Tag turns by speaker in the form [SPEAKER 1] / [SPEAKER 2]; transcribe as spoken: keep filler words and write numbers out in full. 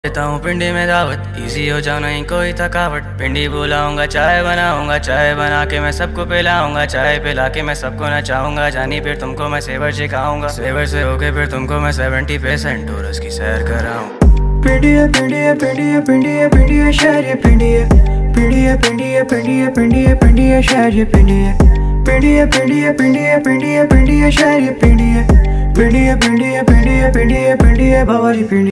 [SPEAKER 1] देता हूँ पिंडी में दावत, इजी हो जाओ नहीं कोई थकावट। पिंडी बुलाऊंगा, चाय बनाऊंगा, चाय बना के मैं सबको पिलाऊंगा, चाय पिला के मैं सबको नचाऊंगा। जानी फिर तुमको मैं सेवर सिखाऊंगा, सेवर से होके फिर तुमको मैं सेवेंटी परसेंट टूरस की सैर कराऊं।
[SPEAKER 2] पिंडिया पिंडिया पिंडिया पिंडिया पिंडिया शहर पिंडिया पिंडिया पिंडिया पिंडिया पिंडिया पिंडिया शहर पिंडिया पिंडिया पिंडिया पिंडिया पिंडिया पिंडिया शहर पिंडिया पिंडिया पिंडिया पिंडिया पिंडिया पिंडिया बावरी पिंडिया।